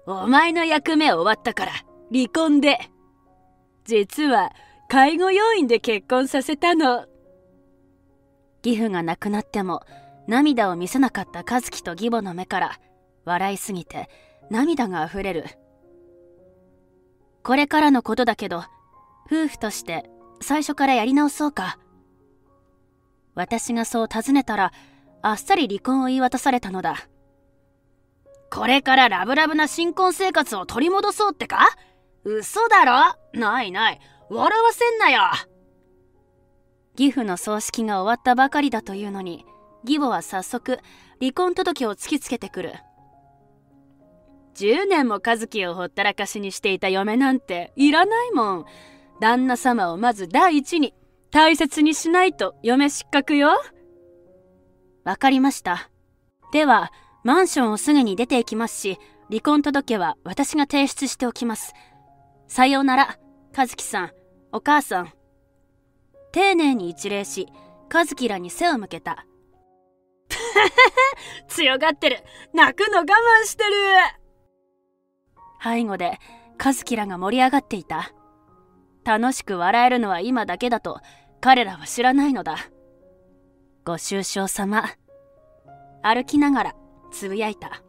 お前の役目終わったから離婚で。実は介護要員で結婚させたの。義父が亡くなっても涙を見せなかった和樹と義母の目から笑いすぎて涙があふれる。これからのことだけど、夫婦として最初からやり直そうか。私がそう尋ねたら、あっさり離婚を言い渡されたのだ。これからラブラブな新婚生活を取り戻そうってか？嘘だろ？ないない、笑わせんなよ。義父の葬式が終わったばかりだというのに、義母は早速離婚届を突きつけてくる。10年も和樹をほったらかしにしていた嫁なんていらないもん。旦那様をまず第一に大切にしないと嫁失格よ。わかりました。ではマンションをすぐに出ていきますし、離婚届は私が提出しておきます。さようなら、和樹さん、お母さん。丁寧に一礼し、和樹らに背を向けた。強がってる。泣くの我慢してる。背後で和樹らが盛り上がっていた。楽しく笑えるのは今だけだと彼らは知らないのだ。ご愁傷様。歩きながらつぶやいた。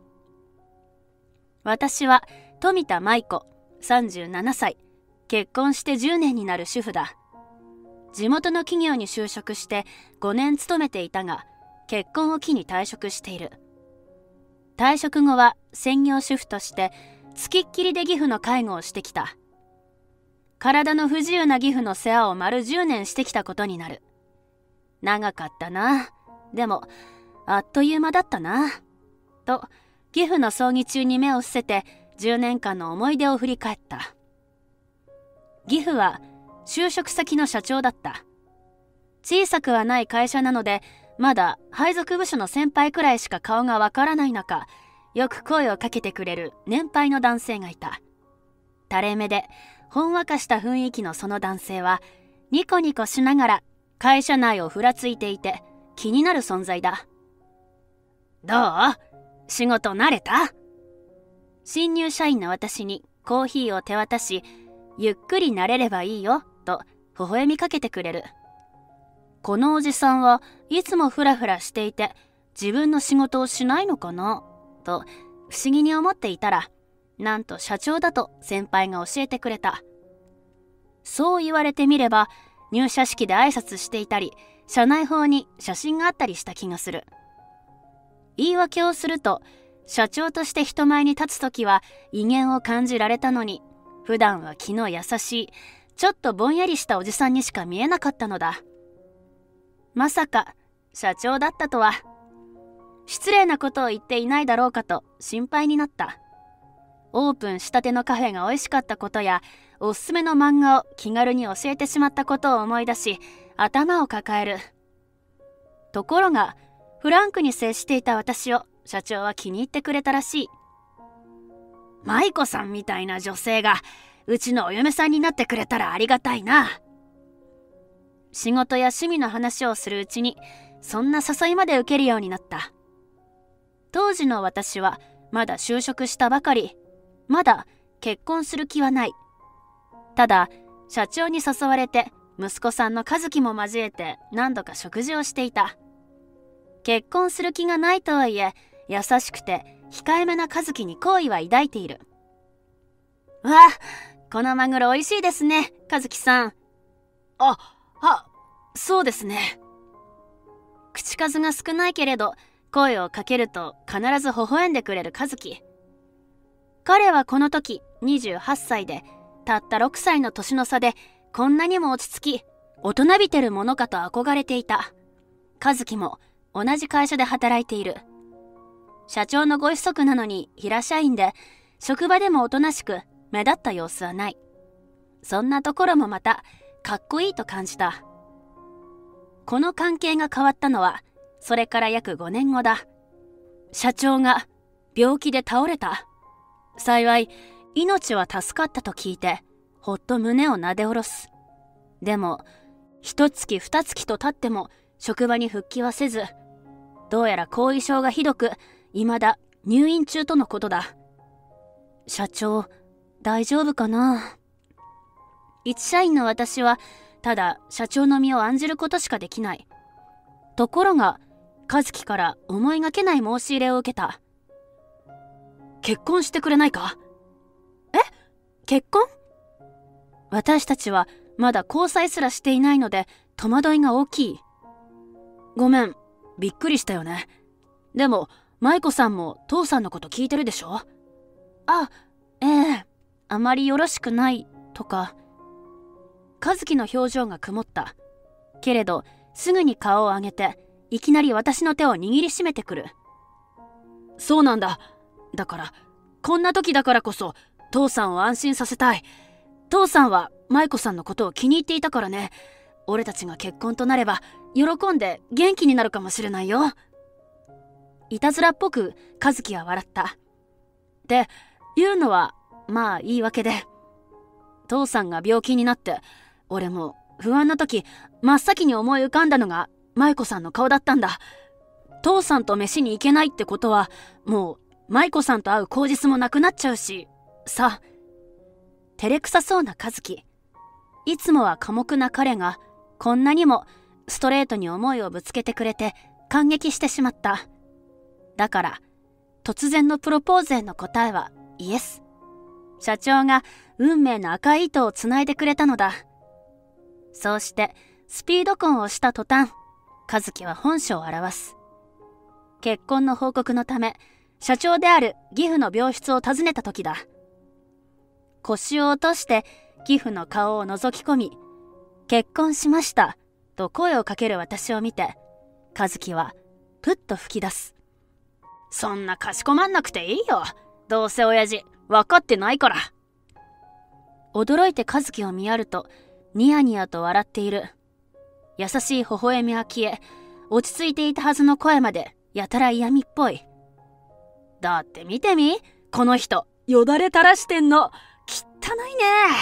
私は富田舞子、37歳。結婚して10年になる主婦だ。地元の企業に就職して5年勤めていたが、結婚を機に退職している。退職後は専業主婦として付きっきりで義父の介護をしてきた。体の不自由な義父の世話を丸10年してきたことになる。長かったな。でもあっという間だったな。と義父の葬儀中に目を伏せて10年間の思い出を振り返った。義父は就職先の社長だった。小さくはない会社なので、まだ配属部署の先輩くらいしか顔がわからない中、よく声をかけてくれる年配の男性がいた。垂れ目でほんわかした雰囲気のその男性は、ニコニコしながら会社内をふらついていて気になる存在だ。どう？仕事慣れた？新入社員の私にコーヒーを手渡し、ゆっくり慣れればいいよと微笑みかけてくれる。このおじさんはいつもフラフラしていて自分の仕事をしないのかなと不思議に思っていたら、なんと社長だと先輩が教えてくれた。そう言われてみれば、入社式で挨拶していたり、社内報に写真があったりした気がする。言い訳をすると、社長として人前に立つときは威厳を感じられたのに、普段は気の優しい、ちょっとぼんやりしたおじさんにしか見えなかったのだ。まさか社長だったとは。失礼なことを言っていないだろうかと心配になった。オープンしたてのカフェが美味しかったことや、おすすめの漫画を気軽に教えてしまったことを思い出し、頭を抱える。ところがフランクに接していた私を社長は気に入ってくれたらしい。舞子さんみたいな女性がうちのお嫁さんになってくれたらありがたいな。仕事や趣味の話をするうちに、そんな誘いまで受けるようになった。当時の私はまだ就職したばかり、まだ結婚する気はない。ただ社長に誘われて息子さんの和樹も交えて何度か食事をしていた。結婚する気がないとはいえ、優しくて控えめな和樹に好意は抱いている。わあ、このマグロ美味しいですね、和樹さん。そうですね。口数が少ないけれど、声をかけると必ず微笑んでくれる和樹。彼はこの時28歳で、たった6歳の年の差でこんなにも落ち着き、大人びてるものかと憧れていた。和樹も同じ会社で働いている。社長のご子息なのに平社員で、職場でもおとなしく目立った様子はない。そんなところもまたかっこいいと感じた。この関係が変わったのはそれから約5年後だ。社長が病気で倒れた。幸い命は助かったと聞いて、ほっと胸をなで下ろす。でも1月2月と経っても職場に復帰はせず、どうやら後遺症がひどく、未だ入院中とのことだ。 社長、大丈夫かな。一社員の私はただ社長の身を案じることしかできない。ところが和樹から思いがけない申し入れを受けた。結婚してくれないか。え、結婚？私たちはまだ交際すらしていないので戸惑いが大きい。ごめん、びっくりしたよね。でも舞子さんも父さんのこと聞いてるでしょ。あ、ええ、あまりよろしくないとか。和樹の表情が曇った。けれどすぐに顔を上げていきなり私の手を握りしめてくる。そうなんだ。だからこんな時だからこそ父さんを安心させたい。父さんは舞子さんのことを気に入っていたからね。俺たちが結婚となれば喜んで元気になるかもしれないよ。いたずらっぽく和樹は笑った。って言うのはまあいいわけで、父さんが病気になって俺も不安な時真っ先に思い浮かんだのが舞子さんの顔だったんだ。父さんと飯に行けないってことはもう舞子さんと会う口実もなくなっちゃうしさ。照れくさそうな和樹。いつもは寡黙な彼がこんなにもストレートに思いをぶつけてくれて感激してしまった。だから突然のプロポーズへの答えはイエス。社長が運命の赤い糸をつないでくれたのだ。そうしてスピード婚をした途端、和樹は本性を現す。結婚の報告のため社長である義父の病室を訪ねた時だ。腰を落として義父の顔を覗き込み、結婚しましたと声をかける私を見て、和樹はプッと吹き出す。そんなかしこまんなくていいよ。どうせ親父分かってないから。驚いて和樹を見やるとニヤニヤと笑っている。優しい微笑みは消え、落ち着いていたはずの声までやたら嫌味っぽい。だって見てみ、この人よだれ垂らしてんの。汚いね。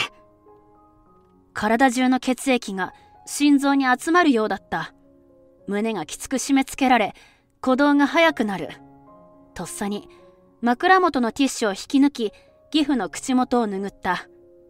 体中の血液が心臓に集まるようだった。胸がきつく締め付けられ、鼓動が速くなる。とっさに枕元のティッシュを引き抜き、義父の口元を拭った。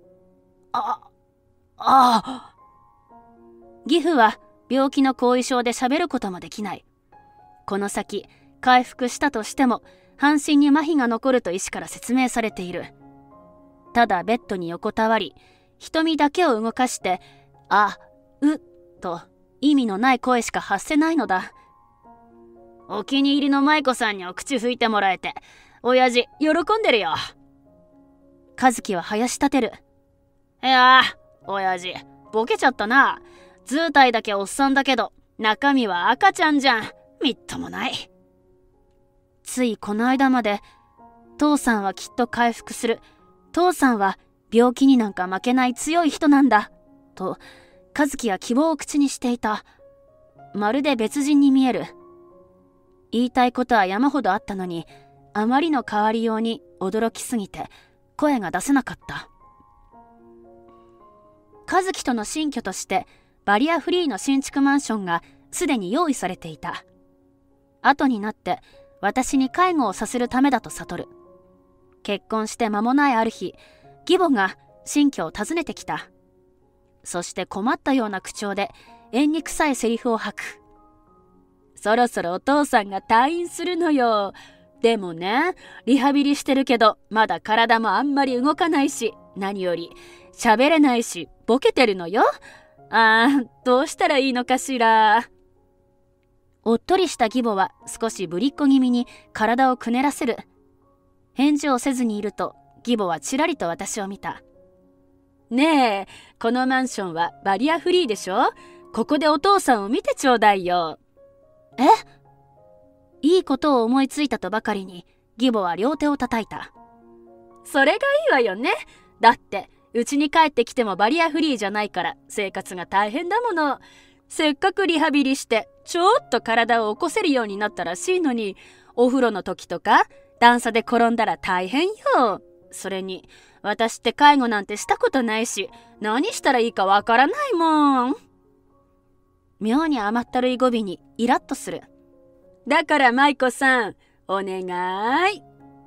義父は病気の後遺症で喋ることもできない。この先回復したとしても半身に麻痺が残ると医師から説明されている。ただベッドに横たわり、瞳だけを動かしてあ、うと意味のない声しか発せないのだ。お気に入りの舞子さんにお口拭いてもらえて親父喜んでるよ。和樹は囃し立てる。いや親父ボケちゃったな。図体だけおっさんだけど中身は赤ちゃんじゃん。みっともない。ついこの間まで父さんはきっと回復する、父さんは病気になんか負けない強い人なんだと和樹は希望を口にしていた。まるで別人に見える。言いたいことは山ほどあったのに、あまりの変わりように驚きすぎて声が出せなかった。和樹との新居としてバリアフリーの新築マンションがすでに用意されていた。後になって私に介護をさせるためだと悟る。結婚して間もないある日、義母が新居を訪ねてきた。そして困ったような口調で縁起臭いセリフを吐く。そろそろお父さんが退院するのよ。でもね、リハビリしてるけどまだ体もあんまり動かないし、何より喋れないしボケてるのよ。どうしたらいいのかしら。おっとりした義母は少しぶりっ子気味に体をくねらせる。返事をせずにいると義母はちらりと私を見た。ねえ、このマンションはバリアフリーでしょ。ここでお父さんを見てちょうだいよ。え？いいことを思いついたとばかりに義母は両手を叩いた。それがいいわよね。だってうちに帰ってきてもバリアフリーじゃないから生活が大変だもの。せっかくリハビリしてちょっと体を起こせるようになったらしいのに、お風呂の時とか段差で転んだら大変よ。それに私って介護なんてしたことないし、何したらいいかわからないもん。妙に甘ったるい語尾にイラッとする。だから舞子さん、お願い。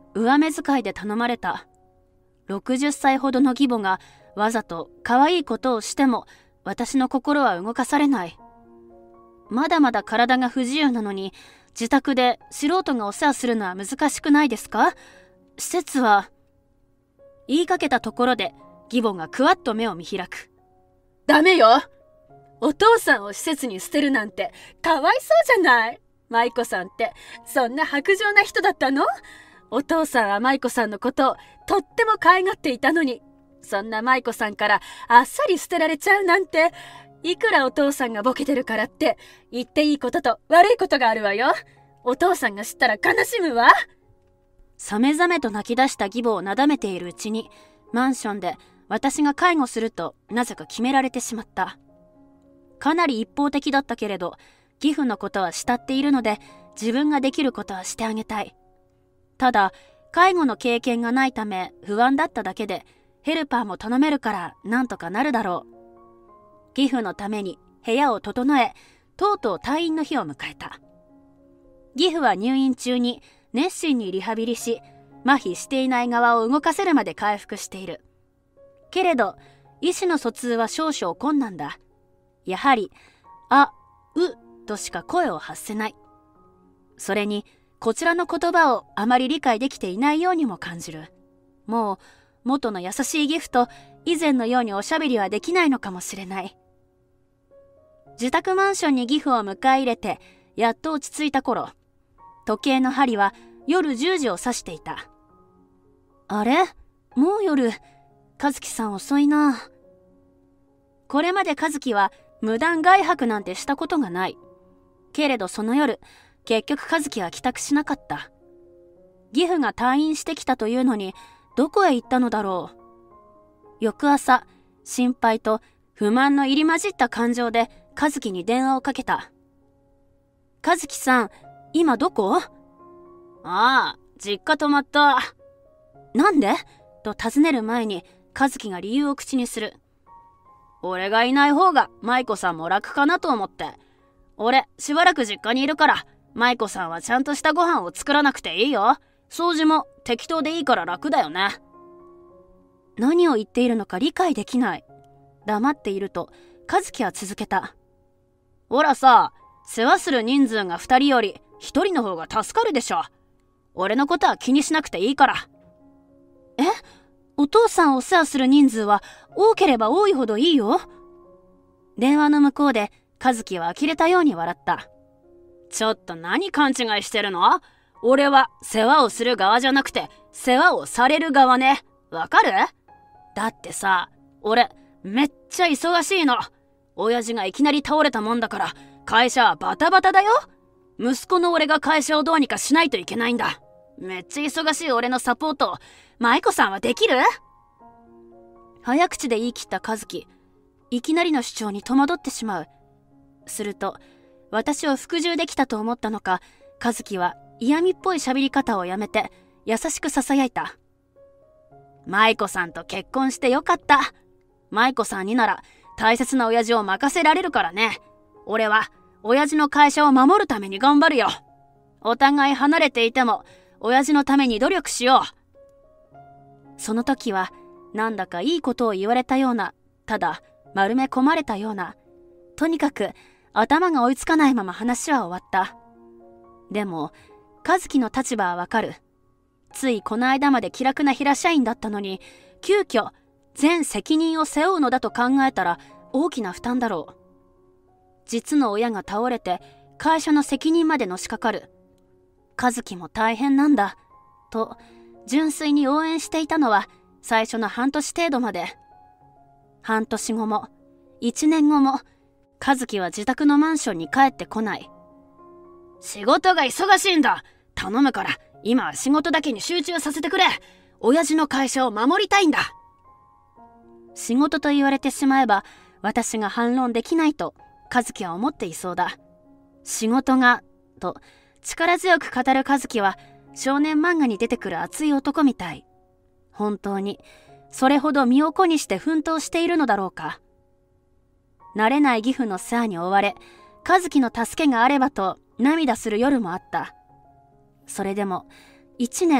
上目遣いで頼まれた。60歳ほどの義母がわざと可愛いことをしても私の心は動かされない。まだまだ体が不自由なのに自宅で素人がお世話するのは難しくないですか？施設は。言いかけたところで義母がくわっと目を見開く。ダメよ。お父さんを施設に捨てるなんてかわいそうじゃない。舞子さんってそんな薄情な人だったの？お父さんは舞子さんのことをとっても可愛がっていたのに、そんな舞子さんからあっさり捨てられちゃうなんて。いくらお父さんがボケてるからって言っていいことと悪いことがあるわよ。お父さんが知ったら悲しむわ。さめざめと泣き出した義母をなだめているうちに、マンションで私が介護するとなぜか決められてしまった。かなり一方的だったけれど、義父のことは慕っているので自分ができることはしてあげたい。ただ介護の経験がないため不安だっただけで、ヘルパーも頼めるからなんとかなるだろう。義父のために部屋を整え、とうとう退院の日を迎えた。義父は入院中に熱心にリハビリし、麻痺していない側を動かせるまで回復している。けれど意思の疎通は少々困難だ。やはりあ、うとしか声を発せない。それにこちらの言葉をあまり理解できていないようにも感じる。もう元の優しい義父と以前のようにおしゃべりはできないのかもしれない。自宅マンションに義父を迎え入れてやっと落ち着いた頃、時計の針は夜10時を指していた。あれ？もう夜。和樹さん遅いな。これまで和樹は無断外泊なんてしたことがない。けれどその夜、結局和樹は帰宅しなかった。義父が退院してきたというのにどこへ行ったのだろう。翌朝、心配と不満の入り混じった感情で和樹に電話をかけた。和樹さん、今どこ？ああ、実家泊まった。なんで？と尋ねる前に和樹が理由を口にする。俺がいない方が舞子さんも楽かなと思って。俺しばらく実家にいるから舞子さんはちゃんとしたご飯を作らなくていいよ。掃除も適当でいいから楽だよね。何を言っているのか理解できない。黙っていると和樹は続けた。ほらさ、世話する人数が2人より1人の方が助かるでしょ。俺のことは気にしなくていいから。え？お父さんをお世話する人数は多ければ多いほどいいよ。電話の向こうで和樹は呆れたように笑った。ちょっと何勘違いしてるの？俺は世話をする側じゃなくて世話をされる側ね。わかる？だってさ、俺めっちゃ忙しいの。親父がいきなり倒れたもんだから会社はバタバタだよ。息子の俺が会社をどうにかしないといけないんだ。めっちゃ忙しい俺のサポートを舞子さんはできる？早口で言い切った和樹、いきなりの主張に戸惑ってしまう。すると私を服従できたと思ったのか、和樹は嫌味っぽい喋り方をやめて優しくささやいた。舞子さんと結婚してよかった。舞子さんになら大切な親父を任せられるからね。俺は親父の会社を守るために頑張るよ。お互い離れていても親父のために努力しよう。その時はなんだかいいことを言われたような、ただ丸め込まれたような、とにかく頭が追いつかないまま話は終わった。でも和樹の立場はわかる。ついこの間まで気楽な平社員だったのに、急遽全責任を背負うのだと考えたら大きな負担だろう。実の親が倒れて会社の責任までのしかかる。和樹も大変なんだと純粋に応援していたのは最初の半年程度まで。半年後も1年後も和樹は自宅のマンションに帰ってこない。仕事が忙しいんだ。頼むから今は仕事だけに集中させてくれ。親父の会社を守りたいんだ。仕事と言われてしまえば私が反論できないと和樹は思っていそうだ。仕事がと力強く語る和樹は少年漫画に出てくる熱い男みたい。本当にそれほど身を粉にして奮闘しているのだろうか。慣れない義父の世話に追われ、和樹の助けがあればと涙する夜もあった。それでも1年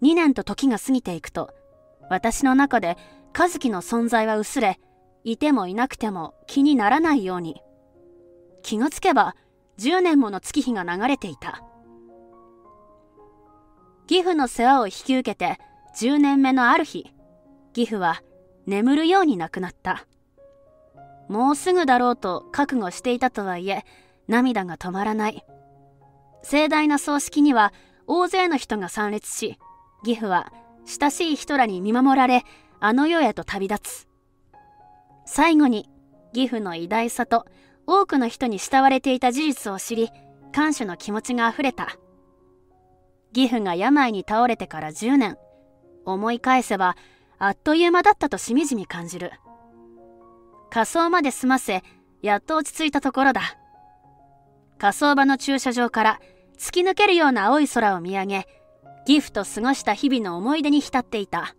2年と時が過ぎていくと、私の中で和樹の存在は薄れ、いてもいなくても気にならないように。気がつけば10年もの月日が流れていた。義父の世話を引き受けて10年目のある日、義父は眠るように亡くなった。もうすぐだろうと覚悟していたとはいえ、涙が止まらない。盛大な葬式には大勢の人が参列し、義父は親しい人らに見守られ、あの世へと旅立つ。最後に義父の偉大さと多くの人に慕われていた事実を知り、感謝の気持ちがあふれた。義父が病に倒れてから10年、思い返せばあっという間だったとしみじみ感じる。火葬まで済ませ、やっと落ち着いたところだ。火葬場の駐車場から突き抜けるような青い空を見上げ、義父と過ごした日々の思い出に浸っていた。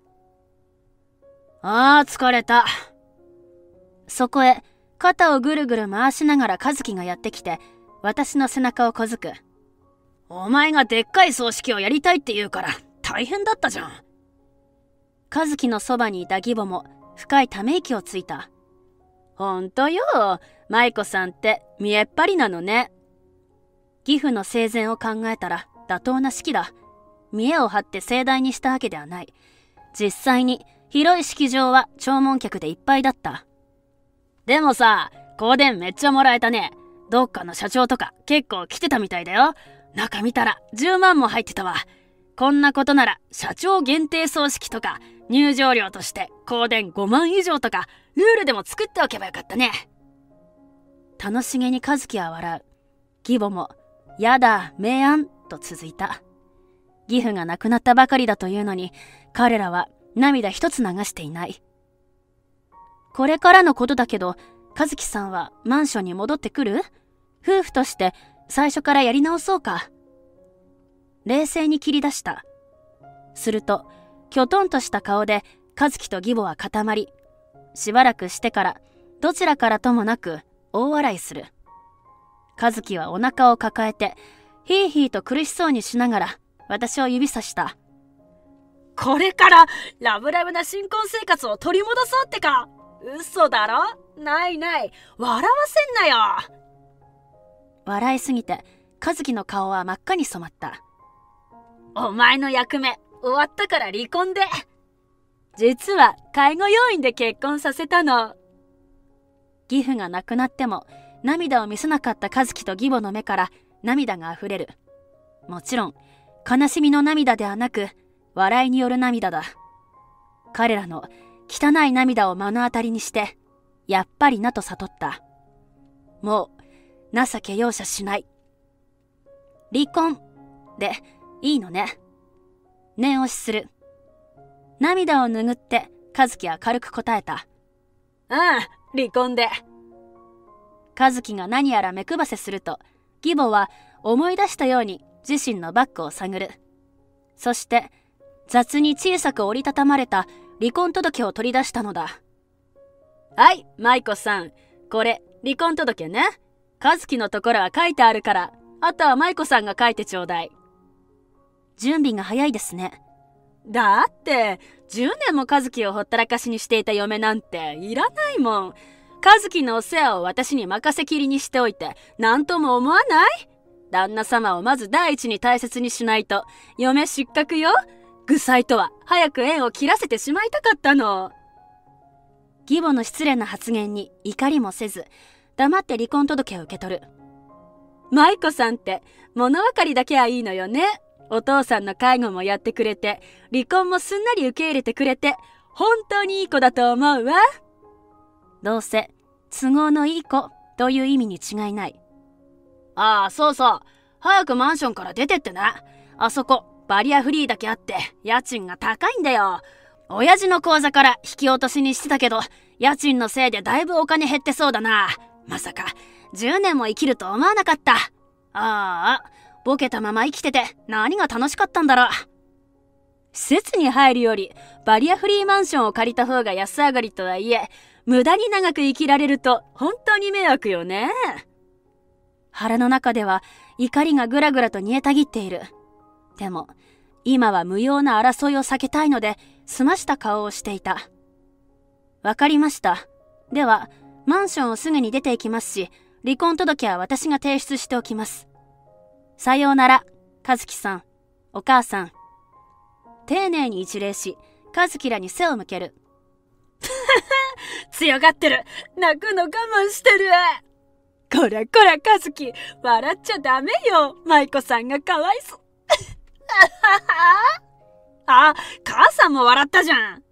ああ、疲れた。そこへ肩をぐるぐる回しながら和樹がやってきて、私の背中を小づく。お前がでっかい葬式をやりたいって言うから大変だったじゃん。和樹のそばにいた義母も深いため息をついた。ほんとよ、舞子さんって見えっ張りなのね。義父の生前を考えたら妥当な式だ。見栄を張って盛大にしたわけではない。実際に広い式場は弔問客でいっぱいだった。でもさ、香典めっちゃもらえたね。どっかの社長とか結構来てたみたいだよ。中見たら10万も入ってたわ。こんなことなら社長限定葬式とか入場料として香典5万以上とかルールでも作っておけばよかったね。楽しげに和樹は笑う。義母もやだ明暗と続いた。義父が亡くなったばかりだというのに、彼らは涙一つ流していない。これからのことだけど、和樹さんはマンションに戻ってくる？夫婦として最初からやり直そうか。冷静に切り出した。すると、きょとんとした顔で和樹と義母は固まり、しばらくしてからどちらからともなく大笑いする。和樹はお腹を抱えて、ヒーヒーと苦しそうにしながら私を指さした。これからラブラブな新婚生活を取り戻そうってか。嘘だろ？ないない、笑わせんなよ。笑いすぎて和樹の顔は真っ赤に染まった。お前の役目終わったから離婚で。実は介護要員で結婚させたの。義父が亡くなっても涙を見せなかった和樹と義母の目から涙があふれる。もちろん悲しみの涙ではなく笑いによる涙だ。彼らの汚い涙を目の当たりにしてやっぱりなと悟った。もう情け容赦しない。離婚でいいのね。念押しする。涙を拭って和樹は軽く答えた。うん、離婚で。和樹が何やら目配せすると、義母は思い出したように自身のバッグを探る。そして雑に小さく折りたたまれた離婚届を取り出したのだ。はい、舞子さん、これ離婚届ね。和樹のところは書いてあるから、あとは舞子さんが書いてちょうだい。準備が早いですね。だって10年も和樹をほったらかしにしていた嫁なんていらないもん。和樹のお世話を私に任せきりにしておいて何とも思わない？旦那様をまず第一に大切にしないと嫁失格よ。愚妻とは早く縁を切らせてしまいたかったの。義母の失礼な発言に怒りもせず黙って離婚届を受け取る。舞子さんって物分かりだけはいいのよね。お父さんの介護もやってくれて、離婚もすんなり受け入れてくれて、本当にいい子だと思うわ。どうせ都合のいい子という意味に違いない。ああ、そうそう、早くマンションから出てってな。あそこバリアフリーだけあって家賃が高いんだよ。親父の口座から引き落としにしてたけど、家賃のせいでだいぶお金減ってそうだな。まさか10年も生きると思わなかった。ああ、ボケたまま生きてて何が楽しかったんだろう。施設に入るよりバリアフリーマンションを借りた方が安上がりとはいえ、無駄に長く生きられると本当に迷惑よね。腹の中では怒りがぐらぐらと煮えたぎっている。でも今は無用な争いを避けたいので、澄ました顔をしていた。わかりました。では、マンションをすぐに出て行きますし、離婚届は私が提出しておきます。さようなら、和樹さん、お母さん。丁寧に一礼し、和樹らに背を向ける。 強がってる。泣くの我慢してる。こらこら和樹、笑っちゃダメよ。舞子さんがかわいそう。あ、母さんも笑ったじゃん。立って。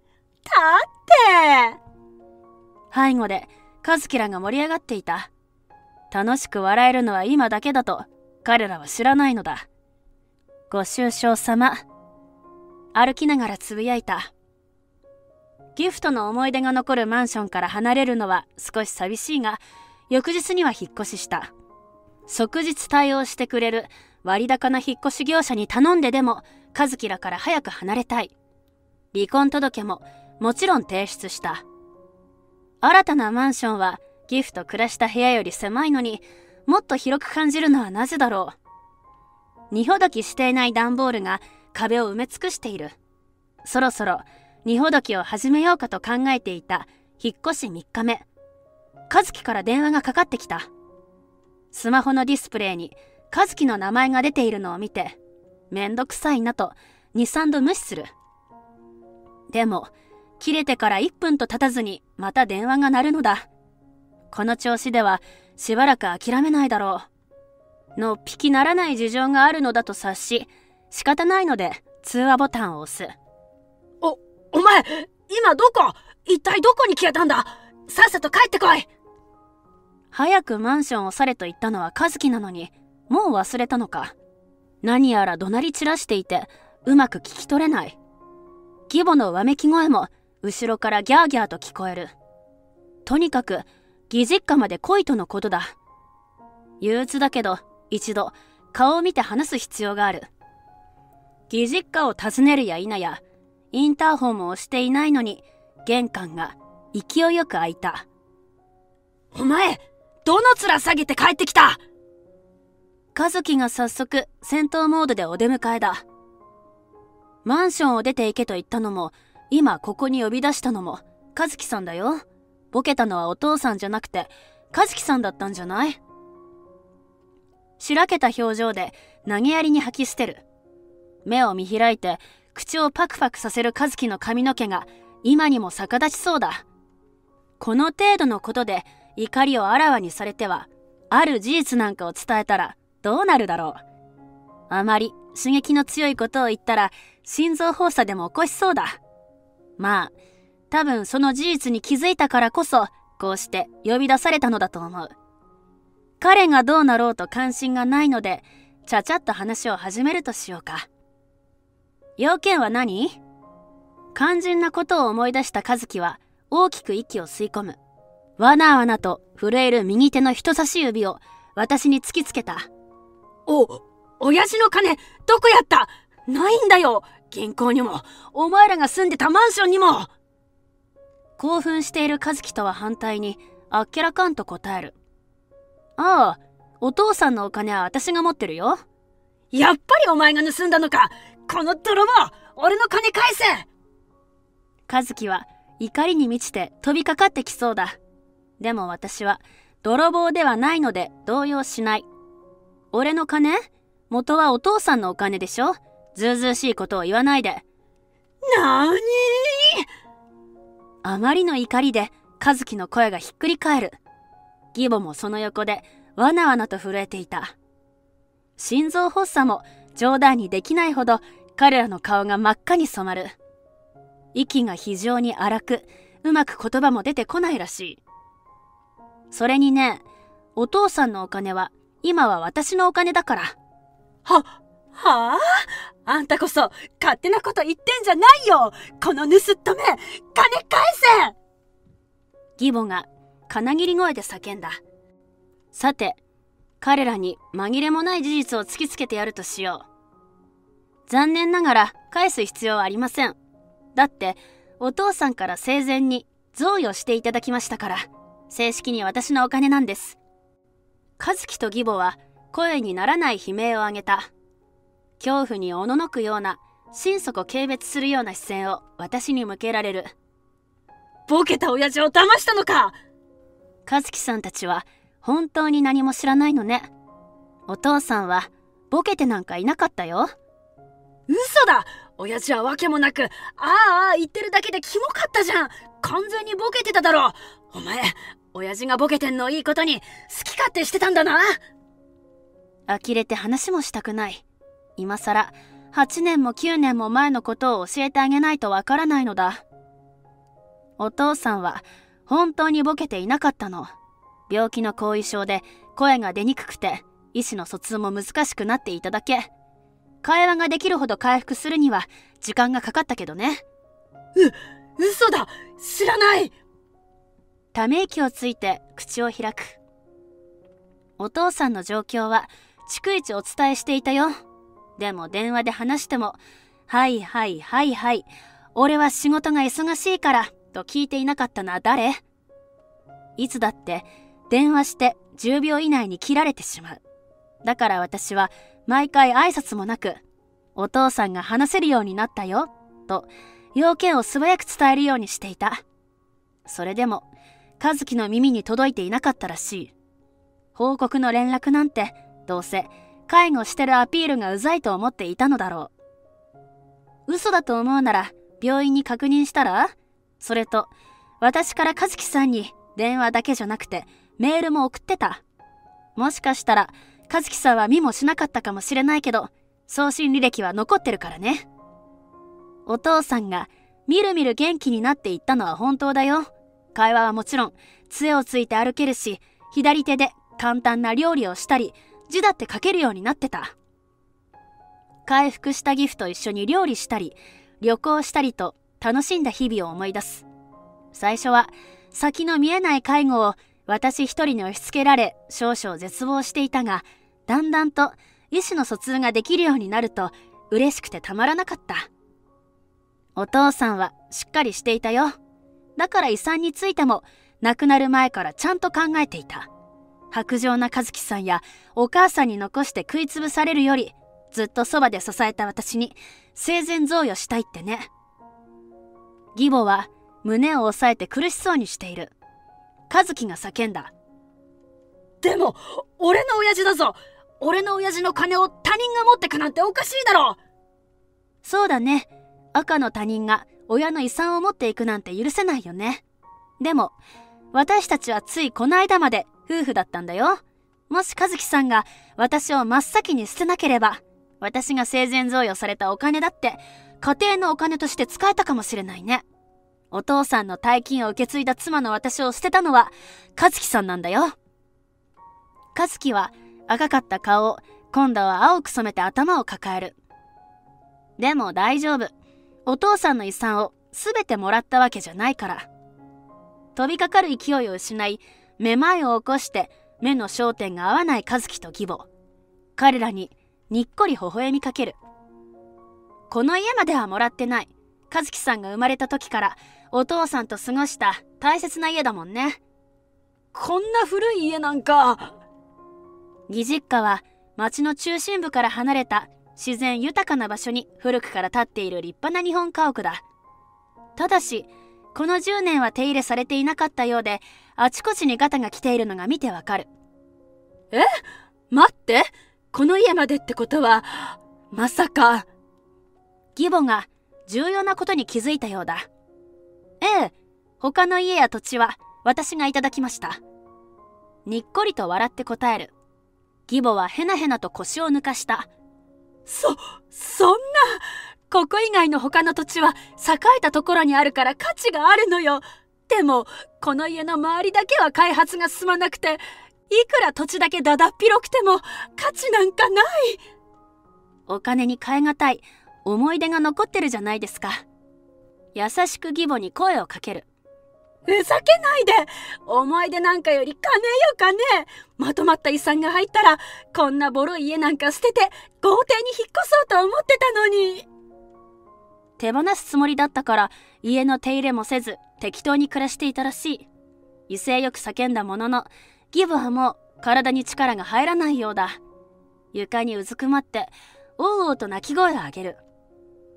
背後で和樹らが盛り上がっていた。楽しく笑えるのは今だけだと彼らは知らないのだ。ご愁傷様。歩きながらつぶやいた。ギフトの思い出が残るマンションから離れるのは少し寂しいが、翌日には引っ越しした。即日対応してくれる割高な引っ越し業者に頼んででも和樹らから早く離れたい。離婚届ももちろん提出した。新たなマンションはギフト暮らした部屋より狭いのに、もっと広く感じるのはなぜだろう。荷ほどきしていない段ボールが壁を埋め尽くしている。そろそろ荷ほどきを始めようかと考えていた引っ越し3日目。和樹から電話がかかってきた。スマホのディスプレイに和樹の名前が出ているのを見て、めんどくさいなと2、3度無視する。でも、切れてから1分と経たずにまた電話が鳴るのだ。この調子ではしばらく諦めないだろう。のっぴきならない事情があるのだと察し、仕方ないので通話ボタンを押す。 お前、今どこ？一体どこに消えたんだ？さっさと帰ってこい！ 早くマンションを去れと言ったのは和樹なのに、もう忘れたのか。何やら怒鳴り散らしていて、うまく聞き取れない。義母のわめき声も、後ろからギャーギャーと聞こえる。とにかく、義実家まで来いとのことだ。憂鬱だけど、一度、顔を見て話す必要がある。義実家を訪ねるや否や、インターホンも押していないのに、玄関が勢いよく開いた。 お前、どの面下げて帰ってきた？ 和樹が早速戦闘モードでお出迎えだ。マンションを出て行けと言ったのも、今ここに呼び出したのも和樹さんだよ。ボケたのはお父さんじゃなくて和樹さんだったんじゃない？しらけた表情で投げやりに吐き捨てる。目を見開いて口をパクパクさせる和樹の髪の毛が今にも逆立ちそうだ。この程度のことで怒りをあらわにされては、ある事実なんかを伝えたらどうなるだろう。あまり刺激の強いことを言ったら心臓発作でも起こしそうだ。まあ、多分その事実に気づいたからこそ、こうして呼び出されたのだと思う。彼がどうなろうと関心がないので、ちゃちゃっと話を始めるとしようか。要件は何？肝心なことを思い出した和樹は大きく息を吸い込む。わなわなと震える右手の人差し指を私に突きつけた。 親父の金どこやった？ないんだよ。銀行にもお前らが住んでたマンションにも。 興奮している和樹とは反対にあっけらかんと答える。ああ、お父さんのお金は私が持ってるよ。 やっぱりお前が盗んだのか。この泥棒、俺の金返せ！ 和樹は怒りに満ちて飛びかかってきそうだ。でも私は泥棒ではないので動揺しない。俺の金？元はお父さんのお金でしょ？ずうずうしいことを言わないで。 なーにー？ あまりの怒りで和樹の声がひっくり返る。義母もその横でわなわなと震えていた。心臓発作も冗談にできないほど彼らの顔が真っ赤に染まる。息が非常に荒く、うまく言葉も出てこないらしい。それにね、お父さんのお金は今は私のお金だから。 はあ？あんたこそ勝手なこと言ってんじゃないよ。この盗っ人め、金返せ！ 義母が金切り声で叫んだ。さて、彼らに紛れもない事実を突きつけてやるとしよう。残念ながら返す必要はありません。だってお父さんから生前に贈与していただきましたから、正式に私のお金なんです。和樹と義母は声にならない悲鳴を上げた。恐怖におののくような心底軽蔑するような視線を私に向けられる。 ボケた親父を騙したのか。 和樹さんたちは本当に何も知らないのね。お父さんはボケてなんかいなかったよ。 嘘だ。親父はわけもなく、ああ言ってるだけでキモかったじゃん。完全にボケてただろ。お前、親父がボケてんのをいいことに好き勝手してたんだな。 呆れて話もしたくない。今さら8年も9年も前のことを教えてあげないとわからないのだ。お父さんは本当にボケていなかったの。病気の後遺症で声が出にくくて意思の疎通も難しくなっていただけ。会話ができるほど回復するには時間がかかったけどね。 嘘だ。知らない。 ため息をついて口を開く。お父さんの状況は逐一お伝えしていたよ。でも電話で話しても、はいはいはいはい、俺は仕事が忙しいからと聞いていなかったのは誰？いつだって電話して10秒以内に切られてしまう。だから私は毎回挨拶もなく、お父さんが話せるようになったよと要件を素早く伝えるようにしていた。それでも和樹の耳に届いていなかったらしい。報告の連絡なんてどうせ介護してるアピールがうざいと思っていたのだろう。嘘だと思うなら病院に確認したら？それと私から和樹さんに電話だけじゃなくてメールも送ってた。もしかしたら和樹さんは見もしなかったかもしれないけど、送信履歴は残ってるからね。お父さんがみるみる元気になっていったのは本当だよ。会話はもちろん杖をついて歩けるし、左手で簡単な料理をしたり字だって書けるようになってた。回復したギフと一緒に料理したり旅行したりと楽しんだ日々を思い出す。最初は先の見えない介護を私一人に押し付けられ少々絶望していたが、だんだんと意思の疎通ができるようになると嬉しくてたまらなかった。お父さんはしっかりしていたよ。だから遺産についても亡くなる前からちゃんと考えていた。薄情な和樹さんやお母さんに残して食いつぶされるより、ずっとそばで支えた私に生前贈与したいってね。義母は胸を押さえて苦しそうにしている。和樹が叫んだ。 でも俺の親父だぞ。俺の親父の金を他人が持ってくなんておかしいだろ。 そうだね。赤の他人が親の遺産を持っていくなんて許せないよね。でも私たちはついこの間まで夫婦だったんだよ。もし和樹さんが私を真っ先に捨てなければ、私が生前贈与されたお金だって家庭のお金として使えたかもしれないね。お父さんの大金を受け継いだ妻の私を捨てたのは和樹さんなんだよ。和樹は赤かった顔を今度は青く染めて頭を抱える。でも大丈夫。お父さんの遺産を全てもらったわけじゃないから。飛びかかる勢いを失い、めまいを起こして目の焦点が合わない和樹と義母。彼らににっこり微笑みかける。この家まではもらってない。和樹さんが生まれた時からお父さんと過ごした大切な家だもんね。 こんな古い家なんか。 義実家は町の中心部から離れた自然豊かな場所に古くから建っている立派な日本家屋だ。ただしこの10年は手入れされていなかったようで、あちこちにガタが来ているのが見てわかる。 待って、この家までってことはまさか。 義母が重要なことに気づいたようだ。ええ、他の家や土地は私がいただきました。にっこりと笑って答える。義母はへなへなと腰を抜かした。 そんな、ここ以外の他の土地は栄えたところにあるから価値があるのよ。でもこの家の周りだけは開発が進まなくて、いくら土地だけだだっ広くても価値なんかない。 お金に換えがたい思い出が残ってるじゃないですか。優しく義母に声をかける。 ふざけないで。思い出なんかより金よ金。まとまった遺産が入ったらこんなボロい家なんか捨てて豪邸に引っ越そうと思ってたのに。 手放すつもりだったから家の手入れもせず適当に暮らしていたらしい。威勢よく叫んだものの、義母はもう体に力が入らないようだ。床にうずくまっておうおうと泣き声を上げる。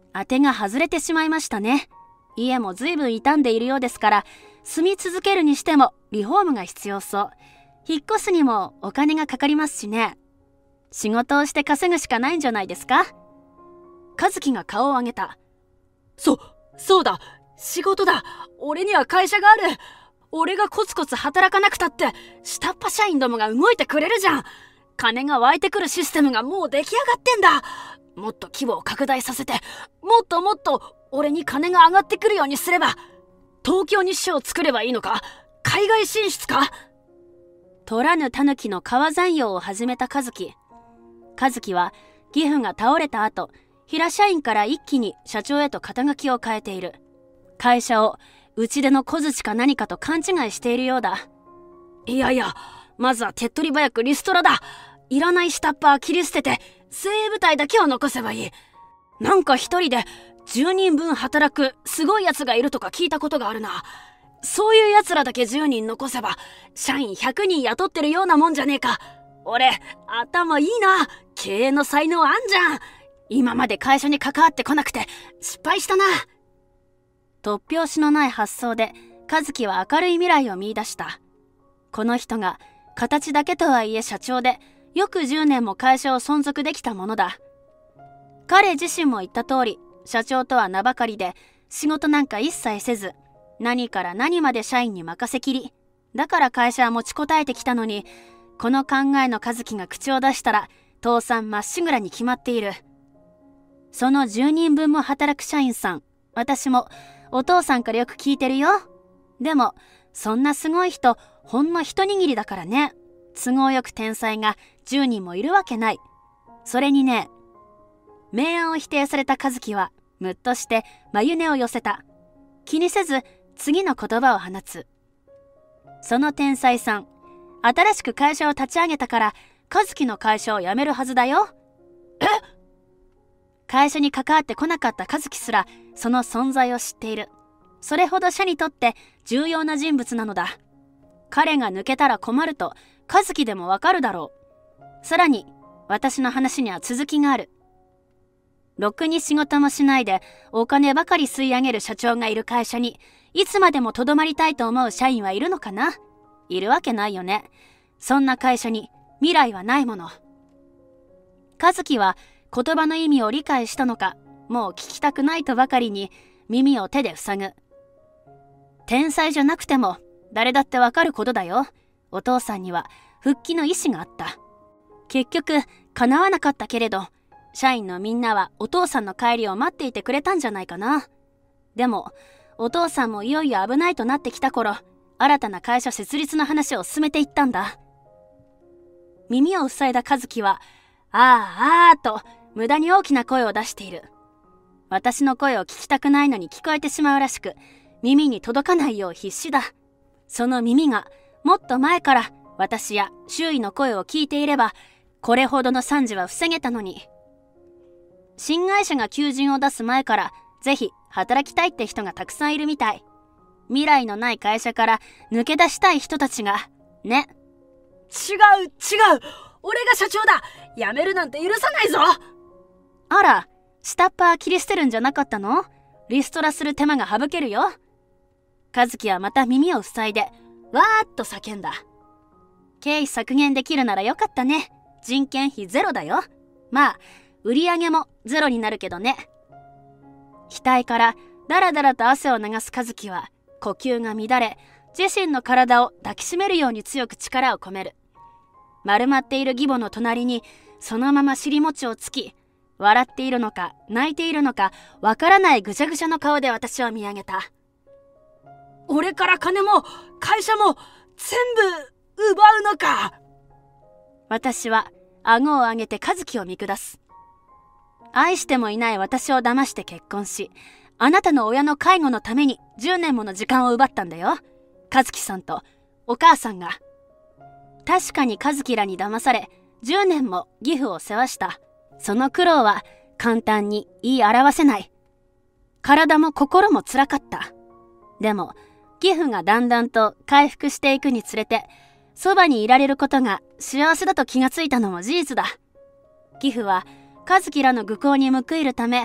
当てが外れてしまいましたね。家も随分傷んでいるようですから、住み続けるにしてもリフォームが必要そう。引っ越すにもお金がかかりますしね。仕事をして稼ぐしかないんじゃないですか。和樹が顔を上げた。 そうだ、仕事だ。俺には会社がある。俺がコツコツ働かなくたって下っ端社員どもが動いてくれるじゃん。金が湧いてくるシステムがもう出来上がってんだ。もっと規模を拡大させて、もっと俺に金が上がってくるようにすれば。東京に支社を作ればいいのか、海外進出か。 取らぬ狸の川山用を始めた和樹は義父が倒れた後、平社員から一気に社長へと肩書きを変えている。会社を打ち出の小槌か何かと勘違いしているようだ。 いや、まずは手っ取り早くリストラだ。いらない下っ端は切り捨てて精鋭部隊だけを残せばいい。なんか一人で10人分働くすごいやつがいるとか聞いたことがあるな。そういうやつらだけ10人残せば社員100人雇ってるようなもんじゃねえか。俺頭いいな。経営の才能あんじゃん。今まで会社に関わってこなくて失敗したな。 突拍子のない発想で和樹は明るい未来を見出した。この人が形だけとはいえ社長で、よく10年も会社を存続できたものだ。彼自身も言った通り、社長とは名ばかりで仕事なんか一切せず、何から何まで社員に任せきり。だから会社は持ちこたえてきたのに、この考えの和樹が口を出したら倒産まっしぐらに決まっている。その10人分も働く社員さん、私もお父さんからよく聞いてるよ。でもそんなすごい人ほんの一握りだからね。都合よく天才が10人もいるわけない。それにね。明暗を否定された和樹はむっとして眉根を寄せた。気にせず次の言葉を放つ。その天才さん、新しく会社を立ち上げたから和樹の会社を辞めるはずだよ。会社に関わってこなかった和樹すらその存在を知っている。それほど社にとって重要な人物なのだ。彼が抜けたら困ると和樹でもわかるだろう。さらに私の話には続きがある。ろくに仕事もしないでお金ばかり吸い上げる社長がいる会社にいつまでもとどまりたいと思う社員はいるのかな。いるわけないよね。そんな会社に未来はないもの。和樹は言葉の意味を理解したのか、もう聞きたくないとばかりに耳を手で塞ぐ。天才じゃなくても誰だってわかることだよ。お父さんには復帰の意思があった。結局叶わなかったけれど、社員のみんなはお父さんの帰りを待っていてくれたんじゃないかな。でもお父さんもいよいよ危ないとなってきた頃、新たな会社設立の話を進めていったんだ。耳を塞いだ和樹はあーあーと無駄に大きな声を出している。私の声を聞きたくないのに聞こえてしまうらしく、耳に届かないよう必死だ。その耳がもっと前から私や周囲の声を聞いていれば、これほどの惨事は防げたのに。新会社が求人を出す前からぜひ働きたいって人がたくさんいるみたい。未来のない会社から抜け出したい人たちがね。 違う、俺が社長だ。辞めるなんて許さないぞ。 あら、下っ端切り捨てるんじゃなかったの？リストラする手間が省けるよ。和樹はまた耳を塞いでわーっと叫んだ。経費削減できるならよかったね。人件費ゼロだよ。まあ売り上げもゼロになるけどね。額からだらだらと汗を流す和樹は呼吸が乱れ、自身の体を抱きしめるように強く力を込める。丸まっている義母の隣にそのまま尻餅をつき、笑っているのか泣いているのかわからないぐちゃぐちゃの顔で私を見上げた。 俺から金も会社も全部奪うのか。 私は顎を上げて和樹を見下す。愛してもいない私を騙して結婚し、あなたの親の介護のために10年もの時間を奪ったんだよ。和樹さんとお母さんが。確かに和樹らに騙され10年も義父を世話した。その苦労は簡単に言い表せない。体も心も辛かった。でも義父がだんだんと回復していくにつれて、そばにいられることが幸せだと気がついたのも事実だ。義父は和樹らの愚行に報いるため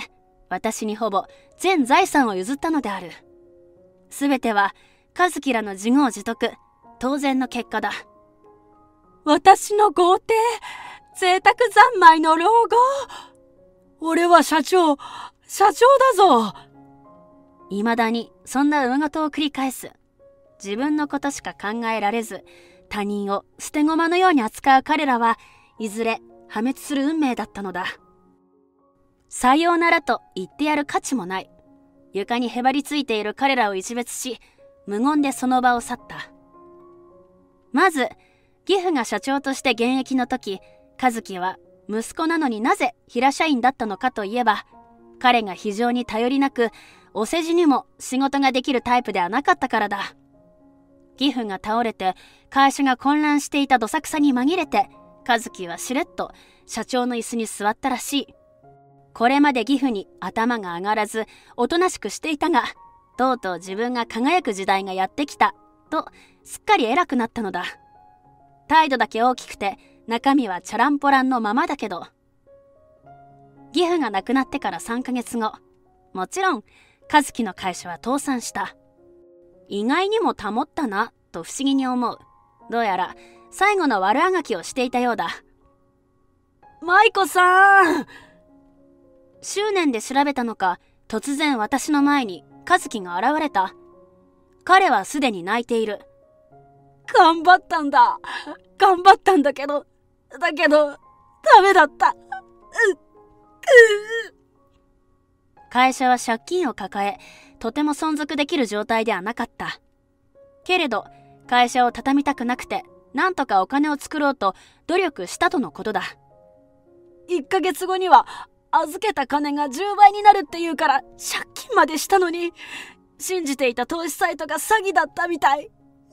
私にほぼ全財産を譲ったのである。すべては和樹らの自業自得、当然の結果だ。 私の豪邸、贅沢三昧の老後。俺は社長だぞ。 未だにそんな上事を繰り返す。自分のことしか考えられず、他人を捨て駒のように扱う彼らはいずれ破滅する運命だったのだ。さようならと言ってやる価値もない。床にへばりついている彼らを一別し、無言でその場を去った。まず、義父が社長として現役の時、和樹は息子なのになぜ平社員だったのかといえば、彼が非常に頼りなく、お世辞にも仕事ができるタイプではなかったからだ。義父が倒れて会社が混乱していたどさくさに紛れて、和樹はしれっと社長の椅子に座ったらしい。これまで義父に頭が上がらずおとなしくしていたが、とうとう自分が輝く時代がやってきたとすっかり偉くなったのだ。態度だけ大きくて中身はチャランポランのままだけど、義父が亡くなってから3ヶ月後、もちろん和樹の会社は倒産した。意外にも保ったなと不思議に思う。どうやら最後の悪あがきをしていたようだ。 舞子さん。 執念で調べたのか、突然私の前に和樹が現れた。彼はすでに泣いている。 頑張ったんだけどダメだった。 会社は借金を抱え、とても存続できる状態ではなかった。けれど会社を畳みたくなくて、なんとかお金を作ろうと努力したとのことだ。 1ヶ月後には預けた金が10倍になるって言うから借金までしたのに、信じていた投資サイトが詐欺だったみたい。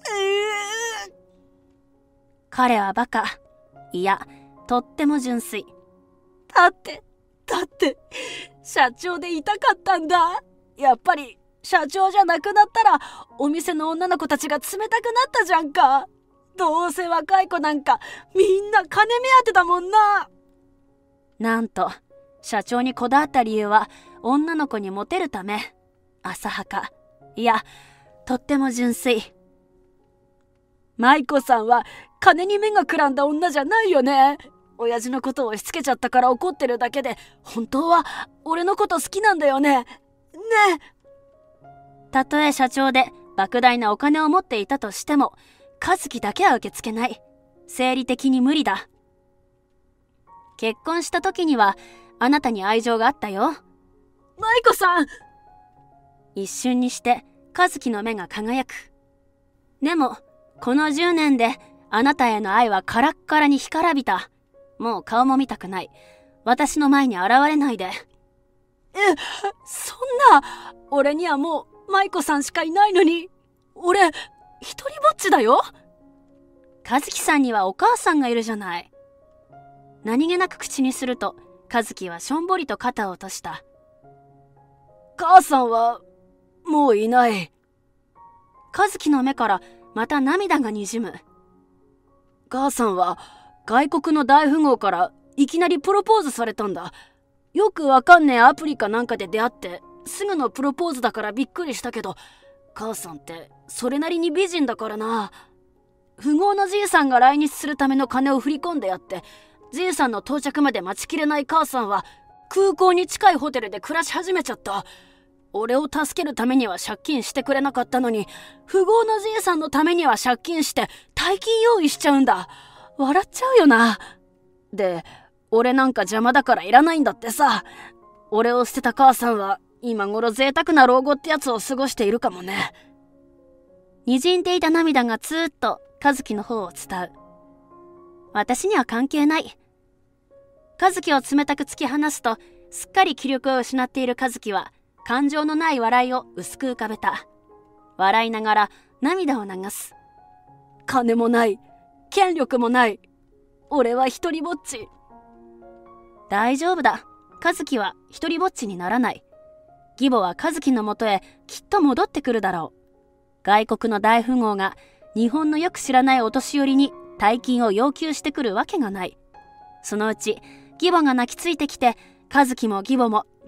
彼はバカ。いや、とっても純粋。 だって社長でいたかったんだ。やっぱり社長じゃなくなったらお店の女の子たちが冷たくなったじゃんか。どうせ若い子なんかみんな金目当てだもんな。 なんと社長にこだわった理由は女の子にモテるため。浅はか。いや、とっても純粋。 舞子さんは金に目がくらんだ女じゃないよね。親父のことを押し付けちゃったから怒ってるだけで、本当は俺のこと好きなんだよね。ねえ。 たとえ社長で莫大なお金を持っていたとしても、和樹だけは受け付けない。生理的に無理だ。結婚した時にはあなたに愛情があったよ。 舞子さん。 一瞬にして和樹の目が輝く。でもこの10年であなたへの愛はカラッカラに干からびた。もう顔も見たくない。私の前に現れないで。 そんな。俺にはもう舞子さんしかいないのに。俺一人ぼっちだよ。 和樹さんにはお母さんがいるじゃない。何気なく口にすると和樹はしょんぼりと肩を落とした。 母さんはもういない。 和樹の目からまた涙がにじむ。 母さんは外国の大富豪からいきなりプロポーズされたんだ。よくわかんねえアプリかなんかで出会ってすぐのプロポーズだからびっくりしたけど、母さんってそれなりに美人だからな。富豪のじいさんが来日するための金を振り込んでやって、じいさんの到着まで待ちきれない母さんは空港に近いホテルで暮らし始めちゃった。俺を助けるためには借金してくれなかったのに、富豪のじいさんのためには借金して大金用意しちゃうんだ。笑っちゃうよな。で、俺なんか邪魔だからいらないんだってさ。俺を捨てた母さんは今頃贅沢な老後ってやつを過ごしているかもね。 滲んでいた涙がつーっと和樹の方を伝う。私には関係ない。和樹を冷たく突き放すと、すっかり気力を失っている和樹は感情のない笑いを薄く浮かべた。笑いながら涙を流す。金もない、権力もない。俺は一人ぼっち。大丈夫だ。和樹は一人ぼっちにならない。義母は和樹のもとへきっと戻ってくるだろう。外国の大富豪が日本のよく知らないお年寄りに大金を要求してくるわけがない。そのうち義母が泣きついてきて、和樹も義母も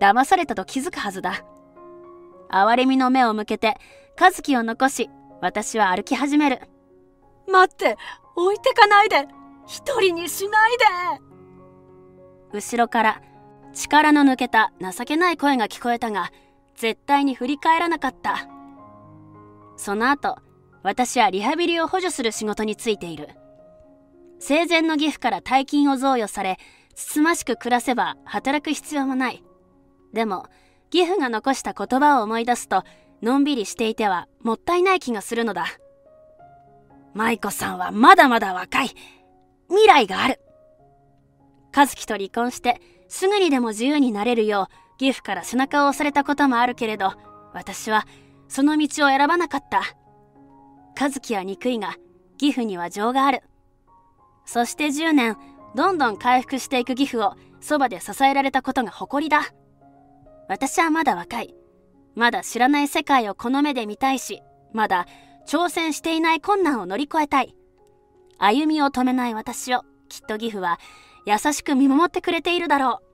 騙されたと気づくはずだ。哀れみの目を向けて和樹を残し、私は歩き始める。 待って、置いてかないで。一人にしないで。 後ろから力の抜けた情けない声が聞こえたが、絶対に振り返らなかった。その後、私はリハビリを補助する仕事に就いている。生前の義父から大金を贈与され、つつましく暮らせば働く必要もない。でも、義父が残した言葉を思い出すと、のんびりしていてはもったいない気がするのだ。舞子さんはまだまだ若い。未来がある。和樹と離婚してすぐにでも自由になれるよう義父から背中を押されたこともあるけれど、私はその道を選ばなかった。和樹は憎いが義父には情がある。そして10年、どんどん回復していく義父をそばで支えられたことが誇りだ。私はまだ若い。まだ知らない世界をこの目で見たいし、まだ挑戦していない困難を乗り越えたい。歩みを止めない私をきっと義父は優しく見守ってくれているだろう。